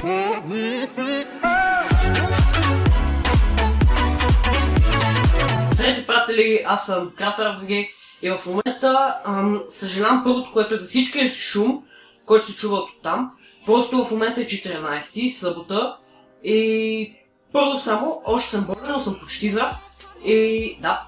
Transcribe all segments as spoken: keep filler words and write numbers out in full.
Здравейте, приятели, аз съм CraftRazzVG и в момента ам, съжалявам първото, което е за всички е шум, който се чува от там. Просто в момента е четиринайсети, събота и първо само, още съм болен, но съм почти здрав и да.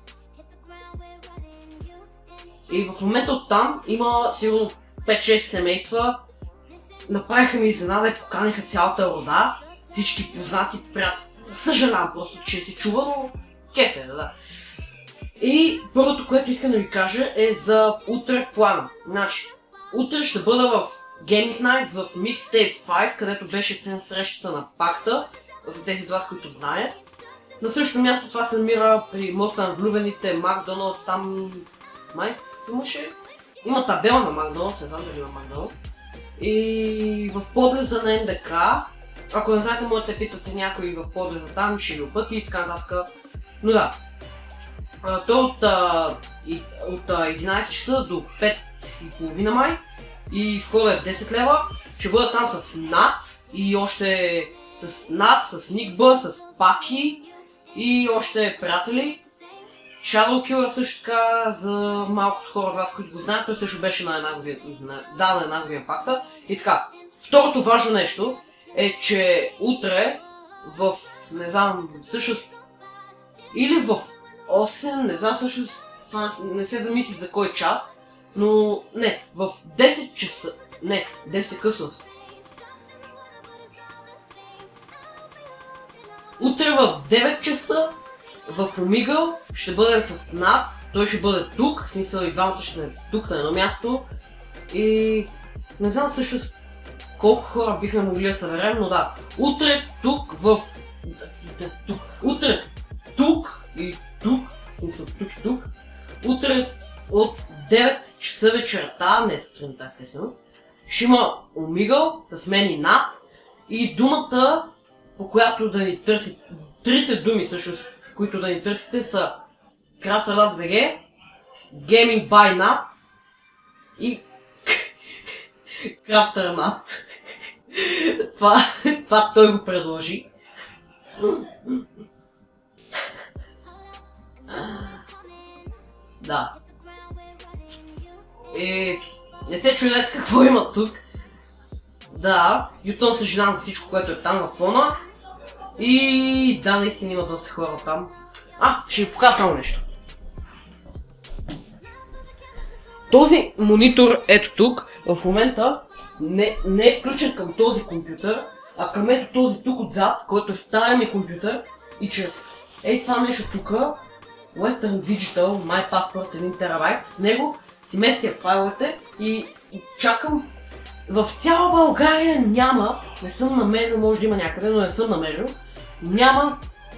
И в момента оттам има сигурно пет-шест семейства. Направиха ми изненада и поканиха цялата рода, всички познати приятели. Съжалявам просто, че се чува, но кеф е, да, да. И първото, което искам да ви кажа е за утре плана. Значи, утре ще бъда в Gaming Nights в Mixtape пет, където беше фен срещата на пакта, за тези от вас, които знаят. На същото място това се намира при моста на влюбените Макдоналдс, там май имаше. Има табела на Макдоналдс, не знам дали има Макдоналдс. И в подлеза на Ен Де Ка, ако не знаете, можете да питате някой в подлеза там, ще ви опъти и така нататък. Но да, той от, от единайсет часа до пет и половина май и входа е десет лева. Ще бъда там с Нат и още с Нат, с Никба, с Паки и още приятели. Shadow Killer също така, за малкото хора от вас, които го знаят, той също беше на една година, на, да, на една година пакта. И така, второто важно нещо е, че утре в, не знам, всъщност, или в осем, не знам всъщност, това не се замисли за кой час, но не, в десет часа, не, десет е късно. Утре в девет часа в Омигъл ще бъдем с Нат, той ще бъде тук, в смисъл и двамата ще сме тук на едно място. И не знам всъщност колко хора бихме могли да съберем, но да, утре тук в... тук, утре тук и тук, в смисъл тук и тук, утре от девет часа вечерта, не сутринта естествено, ще има Омигъл с мен и Нат и думата, по която да ни търси, трите думи всъщност, с които да ни търсите са CraftRazzVG, Gaming by Nat и CrafterNat. това, това той го предложи. Да. И не се чудете какво има тук. Да, Ютон съжалявам за всичко, което е там във фона. И да, наистина има доста хора там. А, ще ви покажа само нещо. Този монитор ето тук, в момента не, не е включен към този компютър, а към ето този тук отзад, който е стария ми компютър. И чрез ей това нещо тук, Western Digital, My Passport един терабайт, с него си местя файловете и чакам. В цяла България няма, не съм намерил, може да има някъде, но не съм намерил, няма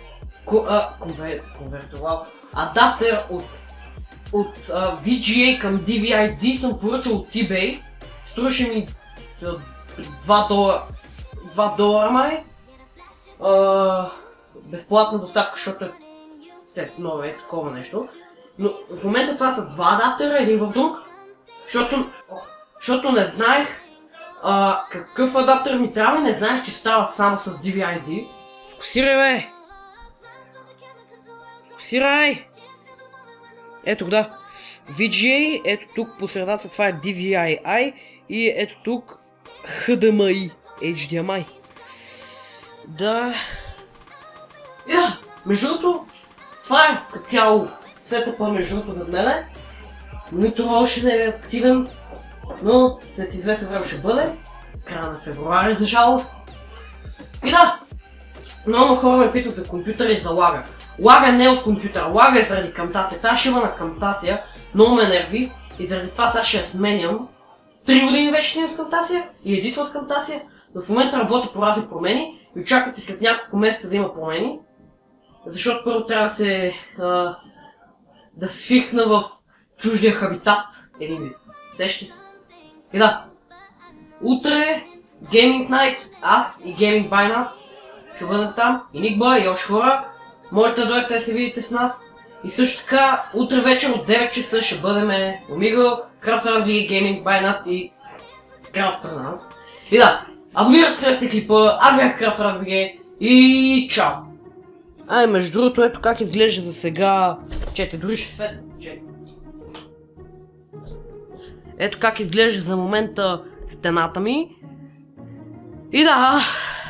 конвертовал адаптер от, от uh, ви джи ей към ди ви ай ди, съм поръчал от eBay, струваше ми два долара, два долара май, uh, безплатна доставка, защото е ново е такова нещо, но в момента това са два адаптера, един в друг, защото, защото не знаех Uh, какъв адаптер ми трябва и не знаех, че става само с ди ви ай ди. Фокусирай, бе! Фокусирай! Ето да. ви джи ей, ето тук по средата това е ди ви ай ай и ето тук ейч ди ем ай. ейч ди ем ай. Да. И да, между другото, това е като цяло сетъпа между другото зад мене. Монитор още не е активен. Но след известно време ще бъде, края на февруари за жалост. И да, много хора ме питат за компютъра и за лага. Лага не е от компютъра, лага е заради Camtasia. Тази шива на Camtasia много ме нерви и заради това сега ще я сменям. Три години вече снимам с Camtasia и едитвам с Camtasia, но в момента работя по разни промени и очаквате след няколко месеца да има промени. Защото първо трябва да се... А, да свикна в чуждия хабитат, един вид. Сещате се? И да, утре Gaming Nights, аз и Gaming by Nat ще бъдем там, и Никба, и още хора. Можете да дойдете да се видите с нас. И също така, утре вечер от девет часа ще бъдем Омигъл, CraftRazzVG, Gaming by Nat и CraftRazzVG. И да, Абонирайте се за клипа, аз бях CraftRaz.bg и чао! Ай, между другото, ето как изглежда за сега. Чете, дори ще светна. Ето как изглежда за момента стената ми. И да,